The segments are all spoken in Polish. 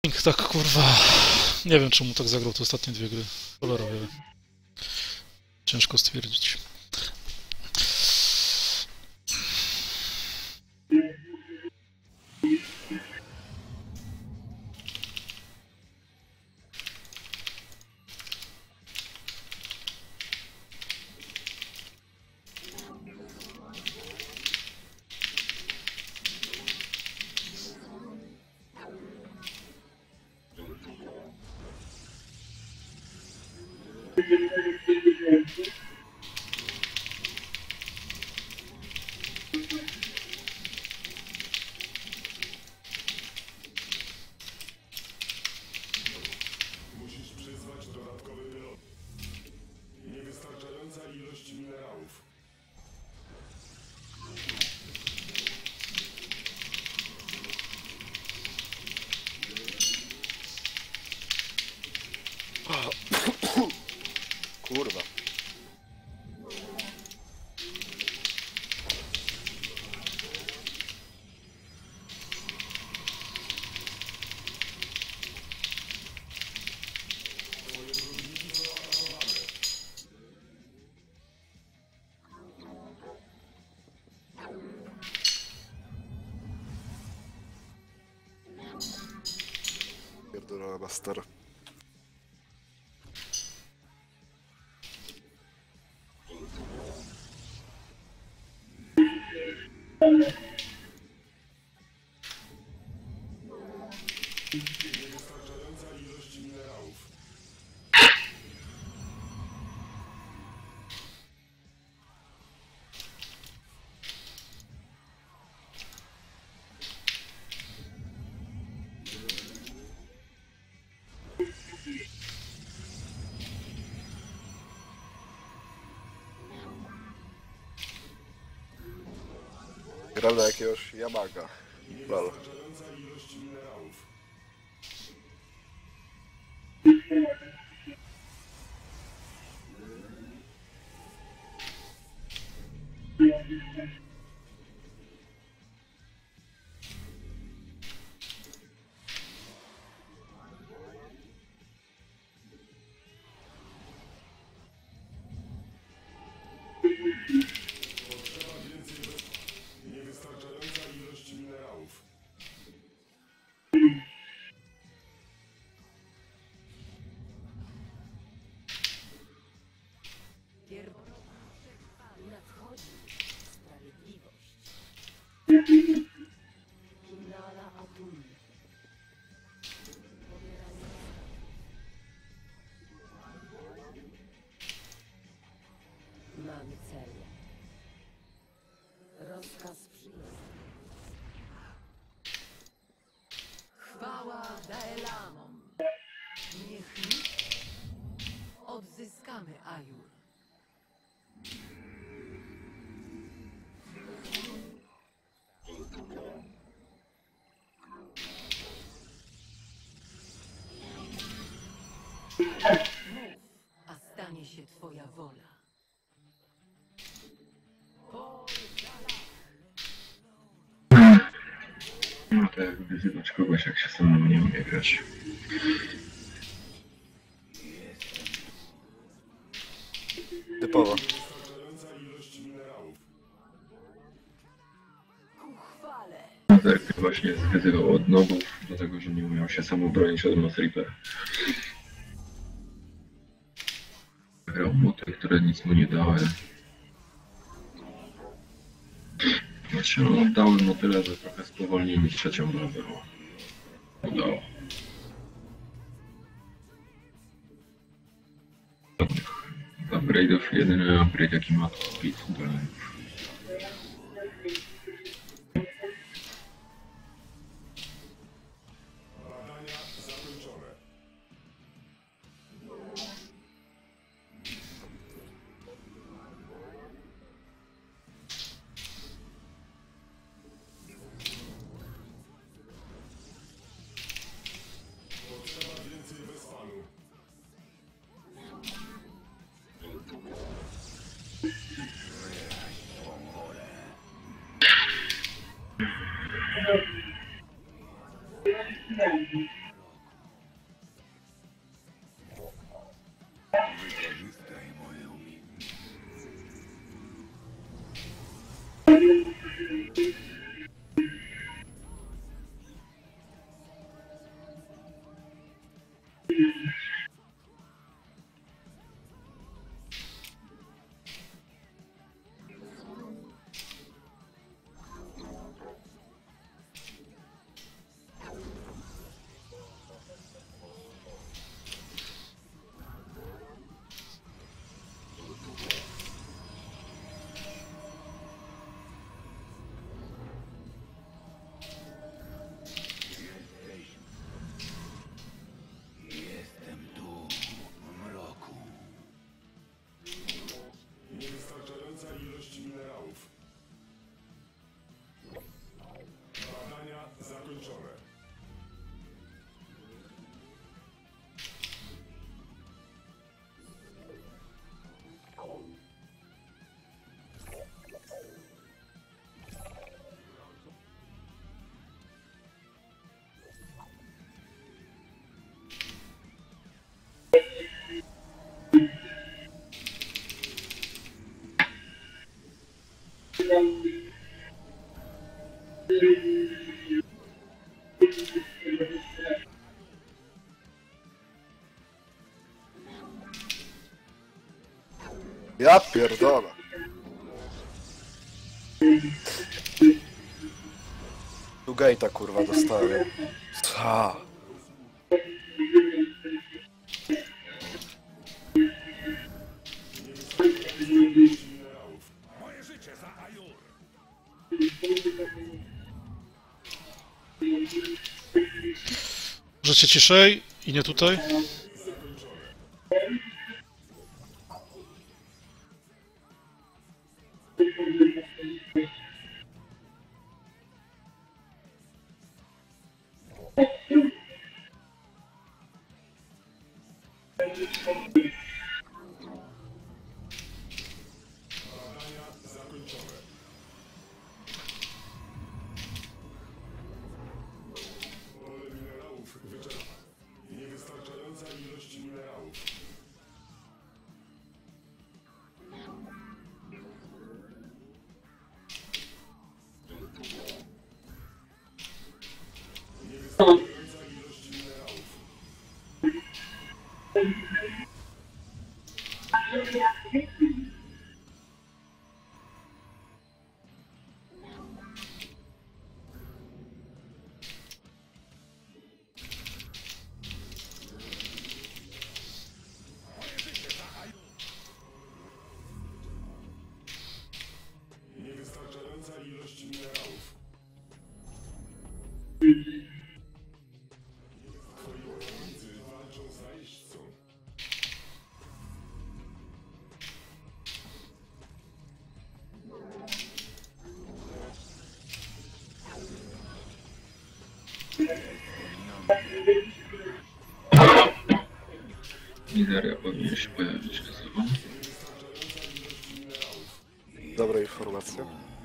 Tak, kurwa. Nie wiem, czemu tak zagrał te ostatnie dwie gry. Cholera wie. Ciężko stwierdzić. Musisz przyzwać dodatkowy wylot. Niewystarczająca ilość minerałów. Kurwa. Pierdolę master. Niewystarczająca ilość minerałów. Gram na jakiegoś Yamaga. Lol. Niewystarczająca ilość minerałów. Potrzeba więcej niewystarczająca ilość minerałów. Nadchodzi sprawiedliwość. Finala Atum. Mamy cel. Rozkaz przyjęty. Chwała Daelamom. Niech nikt odzyskamy Ajur. Mów, a stanie się twoja wola. No to jak wyzywać kogoś, jak się samemu nie umie grać. Typowo. Niewystarczająca ilość minerałów. Ku chwale. Zerk właśnie wyzywał od nobów, dlatego że nie umiał się sam obronić od Moss Reaper. Grał muty, które nic mu nie dały. Znaczy, no, dały mu tyle, że trochę spowolnił mi trzecią bazę. Udało. Upgrade'ów, jedyny upgrade jaki ma to speed dolenów. Badania zakończone. Potrzeba więcej Wespanu. Ja pierdolę. Tu gate'a kurwa dostałem. Co? Możecie ciszej i nie tutaj? Pole minerałów wyczerpane. Niewystarczająca ilość minerałów. Niewystarczająca ilość minerałów. Niewystarczająca ilość minerałów. Twoi wojownicy walczą z najeźdźcą. Mizeria powinien się pojawić kasowo. Dobra informacja.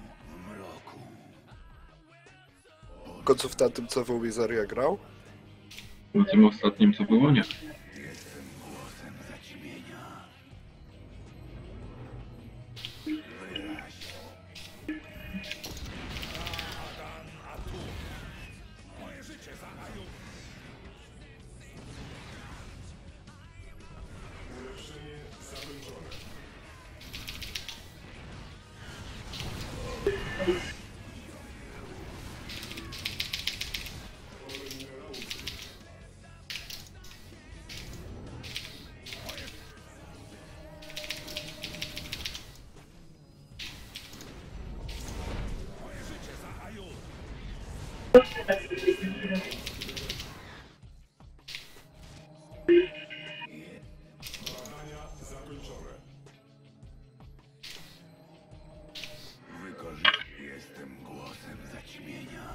W końcu w tamtym co w Mizeria grał? Na tym ostatnim co było, nie. Ulepszenie zakończone. Pole minerałów. Badania zakończone. Jestem głosem zaćmienia.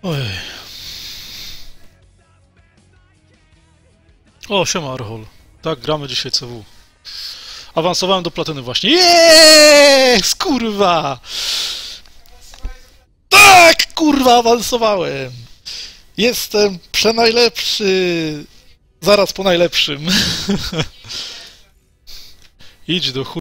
Ojej. O, siema Arhol. Tak, gramy dzisiaj CW. Awansowałem do platyny właśnie. Jeeeeee! Kurwa! Tak! Kurwa, awansowałem! Jestem przenajlepszy! Zaraz po najlepszym. Idź do chuj.